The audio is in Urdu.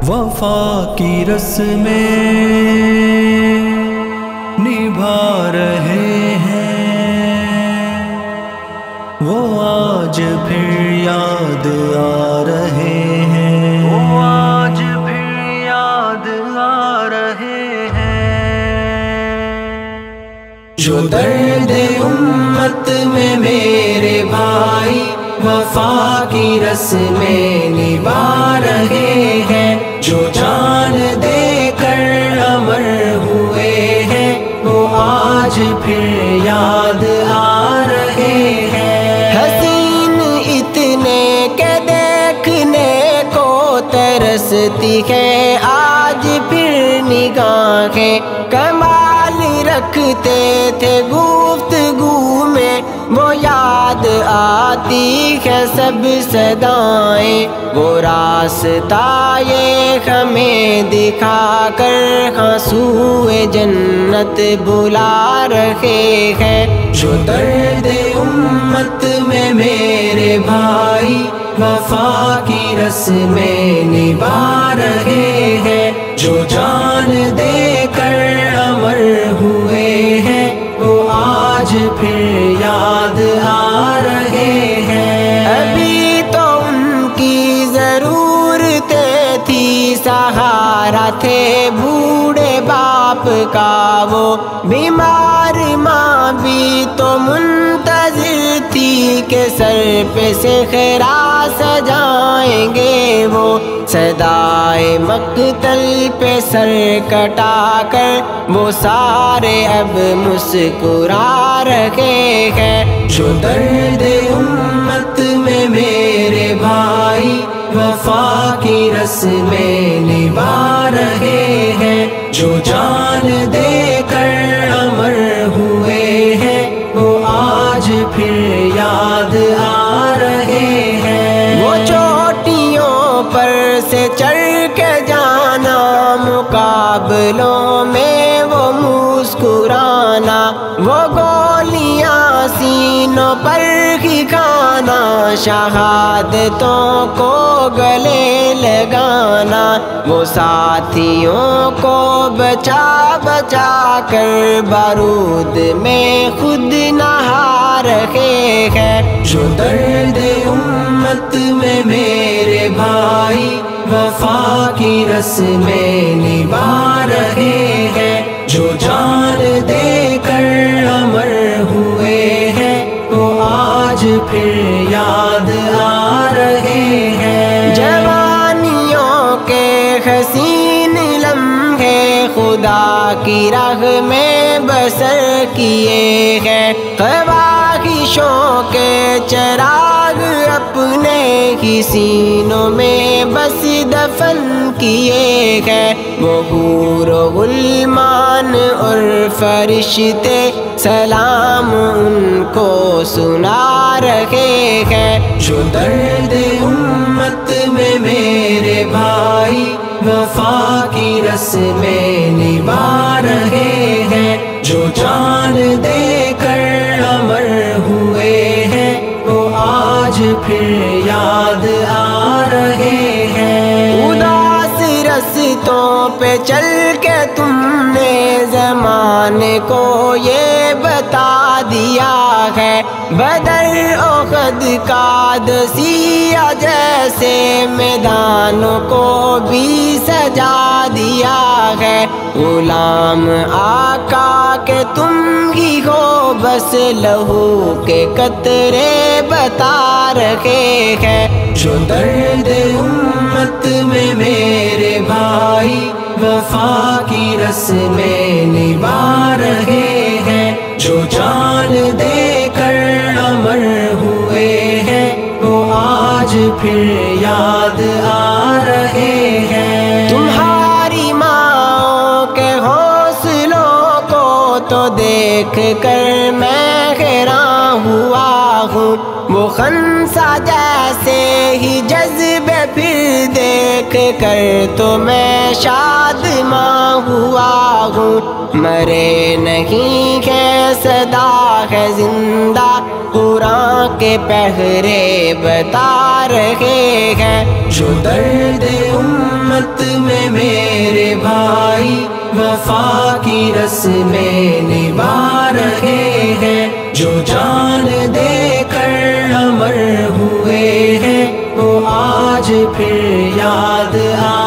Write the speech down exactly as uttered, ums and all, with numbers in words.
وفا کی رسمیں نبھا رہے ہیں، وہ آج پھر یاد آ رہے ہیں، وہ آج پھر یاد آ رہے ہیں۔ جو درد امت میں میرے بھائی وفا کی رسمیں نبھا رہے ہیں، جو جان دے کر امر ہوئے ہیں، وہ آج پھر یاد آ رہے ہیں۔ حسین اتنے کہ دیکھنے کو ترستی ہے، آج پھر نگاہیں کمال رکھتے تھے گفتگو میں، وہ یاد آتی ہے سب صدائیں، وہ راستہ یہ ہمیں دکھا کر ہاں سوئے جنت بلا رہے ہیں۔ جو درد امت میں میرے بھائی وفا کی رسمیں نبھا رہے ہیں، جو جان دے کر امر ہوئے ہیں، وہ آج پھر یاد آ رہے ہیں۔ ابھی تو ان کی ضرورتیں تھی، سہارا تھے بوڑھے باپ کا وہ، بیمار ماں بھی تو منتظر تھی کہ سر پہ صحرا سجائیں گے وہ، صدائے مقتل پہ سر کٹا کر وہ سارے اب مسکرا رہے ہیں۔ جو درد امت میں میرے بھائی وفا کی رسمیں نبھا رہے ہیں، جو جان دے کر امر ہوئے ہیں، وہ آج پھر یاد آ رہے ہیں۔ وہ چوٹیوں پر سے چڑھ کے جانا، مقابلوں میں وہ مسکرانا، وہ گولیاں سینوں پر ہی کھانا، شہادتوں کو گلے لگانا، وہ ساتھیوں کو بچا بچا کر بارود میں خود نہا رہے ہیں۔ جو درد امت میں میرے بھائی وفا کی رسمیں نبھا رہے ہیں، جو جان دے کر امر ہوئے ہیں، وہ آج پھر یاد آ رہے ہیں۔ جوانیوں کے حسین لمحے خدا کی راہ میں بسر کیے ہیں، خواہشوں کے چراغ اپنے ہی سینوں میں بس دفن کیے ہیں، وہ حور و غلمان اور فرشتے سلام ان کو سنا رہے ہیں۔ جو درد امت میں میرے بھائی وفا کی رسمیں نبھا رہے ہیں، جو جان دے کر امر ہوئے ہیں، وہ آج پھر یاد آ رہے ہیں۔ اداس رستوں پہ چل کے تم نے زمانے کو یہ بتا دیا ہے، بدر احد کا دسیہ جیسے میدانوں کو بھی سجا دیا ہے، غلام آقا کہ تم ہی ہو بس لہو کے قطرے بتا رہے ہیں۔ جو درد امت میں میرے بھائی وفا کی رسمیں نبھا رہے ہیں، جو جان دے کر امر ہوئے ہیں، وہ آج پھر یاد آ رہے ہیں۔ تمہاری ماں کے حوصلوں کو تو دیکھ کر میں حیران ہوا ہوں، وہ خنسا جیسے ہی جذبے پھر دیکھ کر تو میں شادماں ہوا ہوں، مرے نہیں ہے صدا ہے زندہ، قرآن کے پہرے بتا رہے ہیں۔ جو درد امت میں میرے بھائی وفا کی رسمیں نبھا رہے ہیں، جو جان دے کر امر ہوئے ہیں وہ آج پھر یاد آ